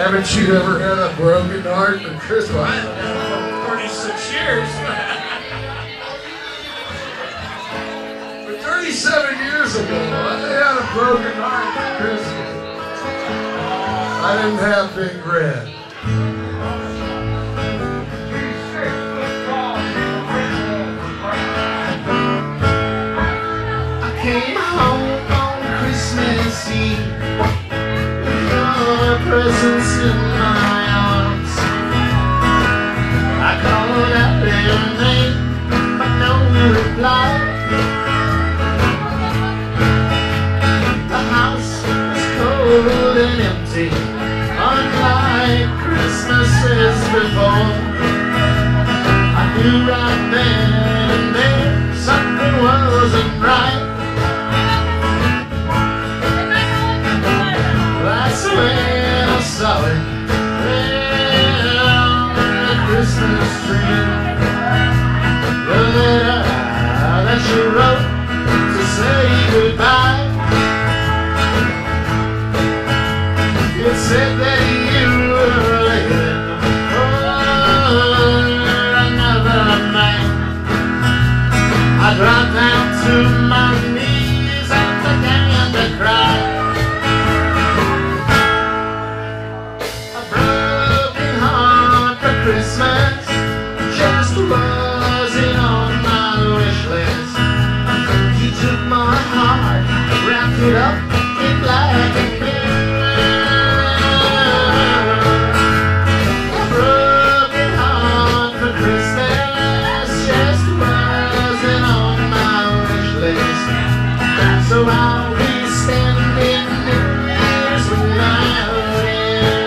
Haven't you ever had a broken heart for Christmas? I had 36 years. But 37 years ago, I had a broken heart for Christmas. I didn't have Big Red. I came home on Christmas Eve, presents in my arms. I called out their name, but no reply. The house was cold and empty, unlike Christmases before. I knew right then and there something wasn't right. I swear I saw it on the Christmas tree. The letter that you wrote to say goodbye, it said that you were leaving for another man. I dropped down to my knees and began to cry. Christmas just wasn't on my wish list. You took my heart, wrapped it up in black and blue. A broken heart for Christmas just wasn't on my wish list. So I'll be spending New Year's without it.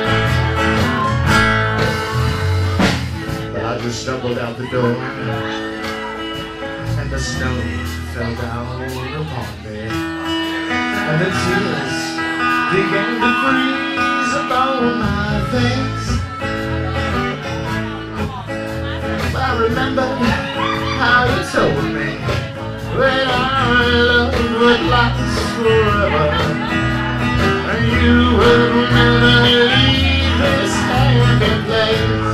I just stumbled out the door, and the snow fell down upon me, and the tears began to freeze upon my face. I remembered how you told me that our love would last forever, and you would never leave this happy place.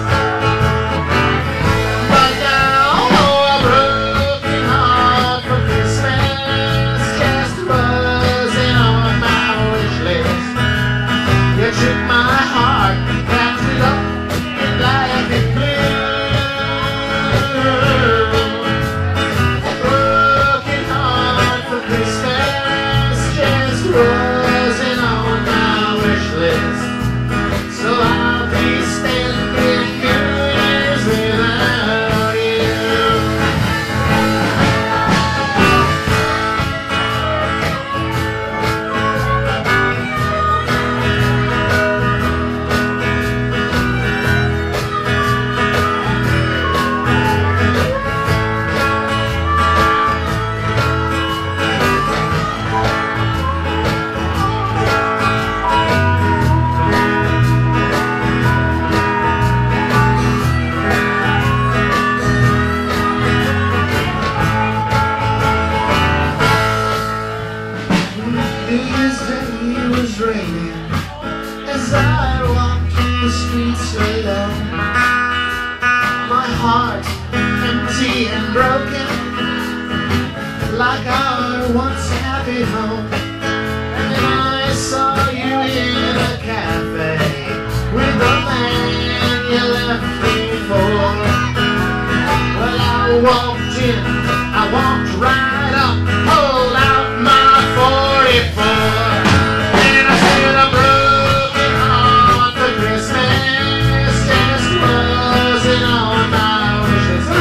As I walked the streets alone, my heart empty and broken, like our once happy home. And then I saw you in a cafe with the man you left me for. Well, I walked in, I walked right up, pulled out my 44.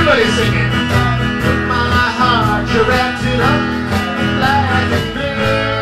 Singing, my heart, you wrapped it up in black and blue.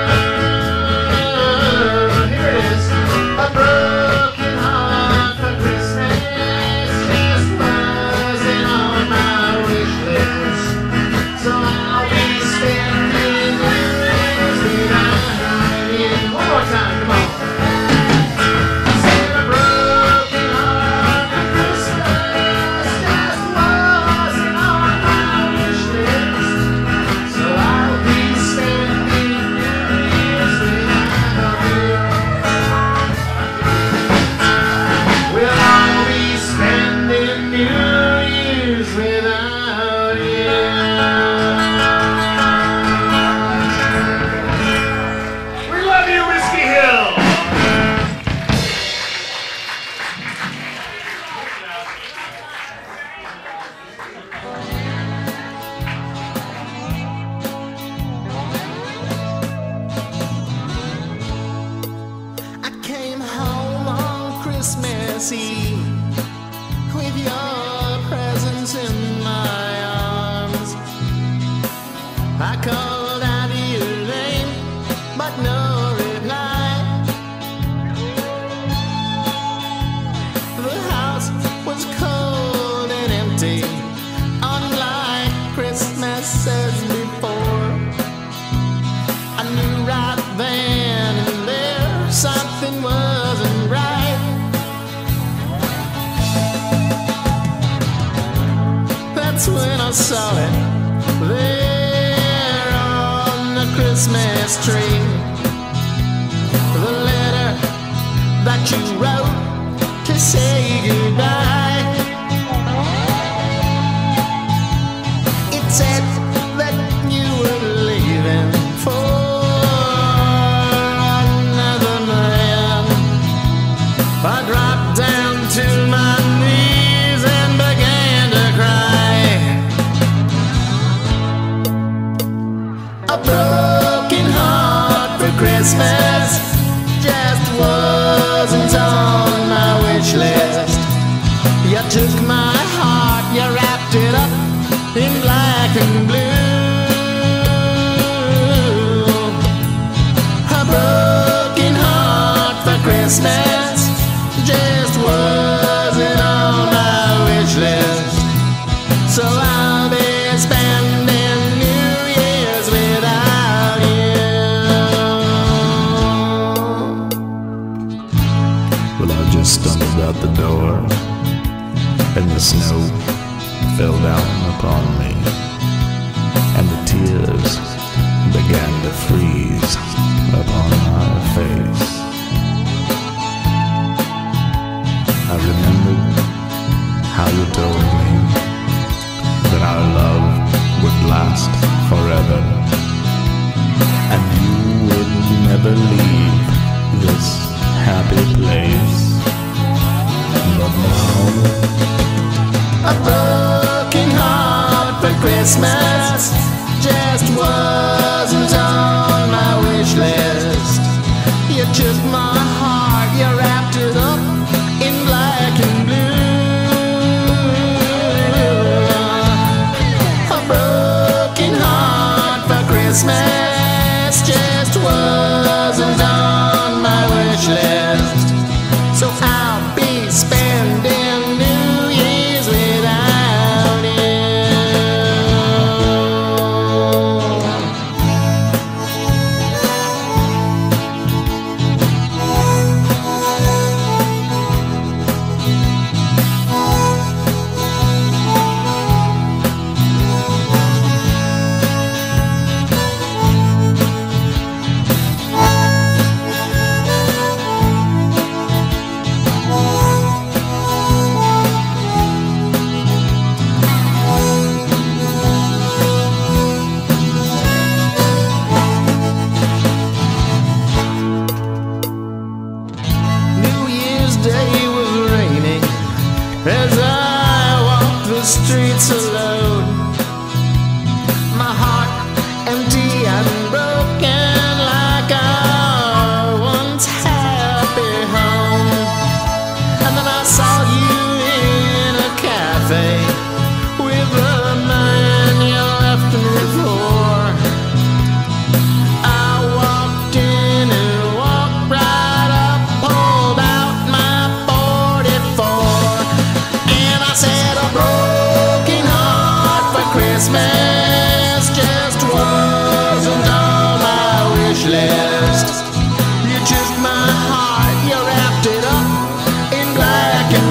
Christmas Eve with your presence in my arms. I called out your name, but no reply. The house was cold and empty, unlike Christmases before. I knew right then and there something wasn't right. That's when I saw it there on the Christmas tree. The letter that you wrote to say goodbye. It said that you were leaving for another man. I dropped down to my knees and began to cry. A broken heart for Christmas just wasn't on my wish list. You took my heart, you wrapped it up in black and blue. A broken heart for Christmas just wasn't on my wish list. So I'll be spending New Year's without you. Well, I just stumbled out the door, and the snow fell down upon me, and the tears began to freeze upon my face. I remembered how you told me that our love would last forever, and you would never leave this happy place. But now, a broken heart for Christmas just wasn't on my wish list. You took my heart, you wrapped it up in black and blue. A broken heart for Christmas just wasn't on my wish list. So I'll be spending New Year's without you. Day was raining as I walked the streets alone. My heart empty and broken like our once happy home. And then I saw you in a cafe with the man you left me for. I walked in and walked right up, pulled out my 44, and I said, a broken heart for Christmas just wasn't on my wish list. You took my heart, you wrapped it up in black and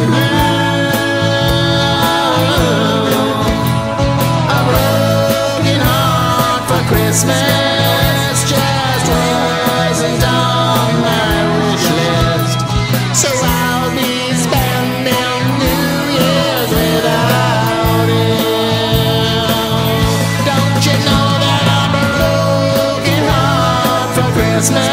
blue. A broken heart for Christmas just wasn't on my wish list. So I'll be spending New Year's without you. Don't you know that I'm a broken heart for Christmas?